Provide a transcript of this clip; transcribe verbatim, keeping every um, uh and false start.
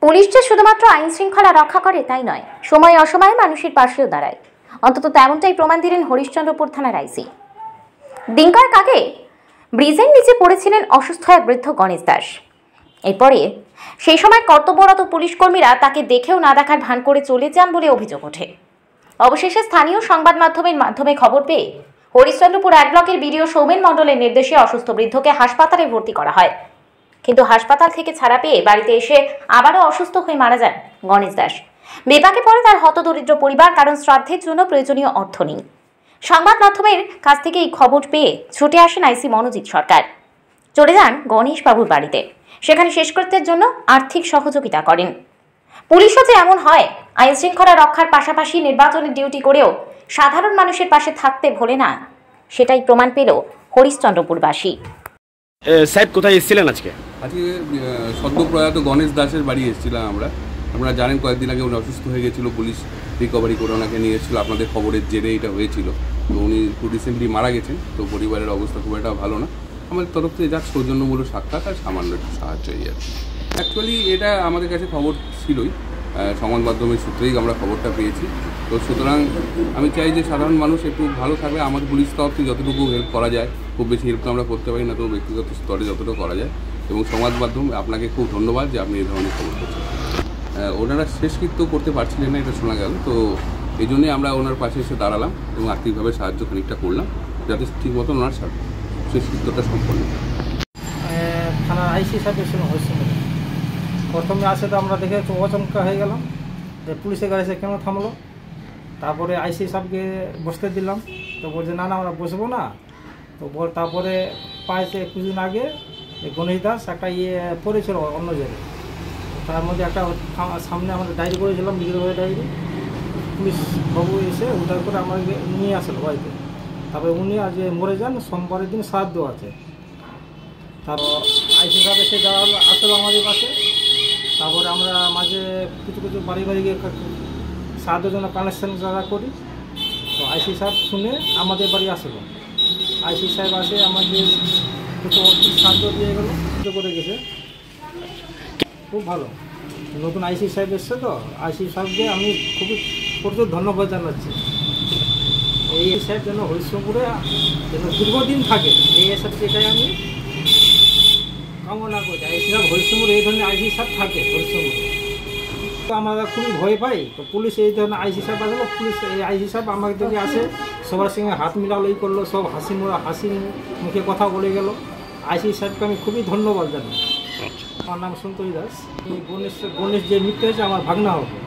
Police যে শুধুমাত্র আইন শৃঙ্খলা রক্ষা করে তাই নয়, সময় অসময়ে মানুষের পাশেও দাঁড়ায়। অন্তত তেমনটাই প্রমাণ দিলেন হরিশ্চন্দ্রপুর থানার আইসি। দিন কয়েক আগে ব্রিজের নিচে পড়েছিলেন অসুস্থ এক বৃদ্ধ গণেশ দাস। এরপরে সেই সময় কর্তব্যরত পুলিশ কর্মীরা তাকে দেখেও না দেখার ভান করে চলে যান বলে অভিযোগ ওঠে। অবশেষে স্থানীয় সংবাদ মাধ্যমের মাধ্যমে খবর পেয়ে হরিশ্চন্দ্রপুর এক ব্লকের বিডিও সৌমেন মণ্ডলের নির্দেশে অসুস্থ বৃদ্ধকে হাসপাতালে ভর্তি করা হয়। কিন্তু হাসপাতাল থেকে ছাড়া পেয়ে বাড়িতে এসে আবারও অসুস্থ হয়ে মারা যান গণেশ দাস। বিপাকে পড়ে তার হতদরিদ্র পরিবার, কারণ শ্রাদ্ধের জন্য প্রয়োজনীয় অর্থ নেই। সংবাদ মাধ্যমের কাছ থেকে এই খবর পেয়ে ছুটে আসেন আইসি মনোজিৎ সরকার। চলে যান গণেশ বাবুর বাড়িতে, সেখানে শেষকৃত্যের জন্য আর্থিক সহযোগিতা করেন। পুলিশও যে এমন হয়, আইন শৃঙ্খলা রক্ষার পাশাপাশি নির্বাচনের ডিউটি করেও সাধারণ মানুষের পাশে থাকতে ভোলে না, সেটাই প্রমাণ পেল হরিশ্চন্দ্রপুরবাসী। সাহেব কোথায় এসেছিলেন আজকে? আজকে সদ্য প্রয়াত গণেশ দাসের বাড়ি এসেছিলাম আমরা। আপনারা জানেন কয়েকদিন আগে উনি অসুস্থ হয়ে গেছিলো, পুলিশ রিকভারি করে ওনাকে নিয়ে এসেছিলো। আপনাদের খবরের জেরে এটা হয়েছিল। তো উনি খুব রিসেন্টলি মারা গেছেন। তো পরিবারের অবস্থা খুব একটা ভালো না। আমাদের তরফ থেকে যাক সৌজন্যমূলক সাক্ষাৎ আর সামান্য একটু সাহায্য এই আর কি। অ্যাকচুয়ালি এটা আমাদের কাছে খবর ছিলই, সংবাদ মাধ্যমের সূত্রেই আমরা খবরটা পেয়েছি। তো সুতরাং আমি চাই যে সাধারণ মানুষ একটু ভালো থাকবে। আমাদের পুলিশ তরফ থেকে যতটুকু হেল্প করা যায়, খুব বেশি হেল্প তো আমরা করতে পারি না, তো ব্যক্তিগত স্তরে যতটুকু করা যায়। এবং সংবাদ মাধ্যম আপনাকে খুব ধন্যবাদ যে আপনি এই ধরনের খবর করছেন। ওনারা শেষকৃত্য করতে পারছিলেন না, এটা শোনা গেল। তো এই জন্যই আমরা ওনার পাশে এসে দাঁড়ালাম এবং আর্থিকভাবে সাহায্য খানিকটা করলাম, যাতে ঠিক মতন ওনার শেষকৃত্যটা সম্পন্ন। থানার আইসি সাহেবের সঙ্গে হয়েছিল। প্রথমে আসে তো আমরা দেখে অচমকা হয়ে গেলাম যে পুলিশের গাড়ি এসে কেন থামলো। তারপরে আইসি সাহেবকে বসতে দিলাম, তো বলছে না না আমরা বসবো না। তো বল তারপরে পাইছে কিছুদিন আগে গণেশ দাস একটা ইয়ে পড়েছিল অন্য জায়গায়, তার মধ্যে একটা সামনে আমরা ডায়েরি করেছিলাম, নিজের ডায়েরি। পুলিশ বাবু এসে উদ্ধার করে আমাকে নিয়ে আসলো বাড়িতে। তারপরে উনি আজ মরে যান, সোমবারের দিন শ্রাদ্ধ আছে। তারপর আইসি সাহেব এসে দাঁড়ালো আসলো আমাদের পাশে। তারপরে আমরা মাঝে কিছু কিছু বাড়ি বাড়ি গিয়ে শ্রাদ্ধের জন্য কানেকশন যারা করি। তো আইসি সাহেব শুনে আমাদের বাড়ি আসলো। আইসি সাহেব আসে আমাদের কিছু সাহায্য দিয়ে গেলো, করে গেছে। খুব ভালো নতুন আইসি সাহেব এসছে, তো আইসি সাহেবকে আমি খুবই প্রচুর ধন্যবাদ জানাচ্ছি। এই সাহেব যেন হরিশ্চন্দ্রপুরে যেন দীর্ঘদিন থাকে, এই সাহেবকে এটাই আমি কামনা করি। আইসি সাহেব হরিশ্চন্দ্রপুর এই ধরনের আইসি সাহেব থাকে হরিশ্চন্দ্রপুরে। তো আমরা খুবই ভয় পাই। তো পুলিশ এই ধরনের আইসি সাহেব আসলো, পুলিশ এই আইসি সাহেব আমাদের দিকে আসে, সবার সঙ্গে হাত মিলালোই করলো, সব হাসি হাসি মুখে কথা বলে গেল। আইসি সাহেবকে আমি খুবই ধন্যবাদ জানাই। আমার নাম সন্তোষ দাস। গণেশ গণেশ যে মৃত্যু হয়েছে আমার ভাগনা হবে।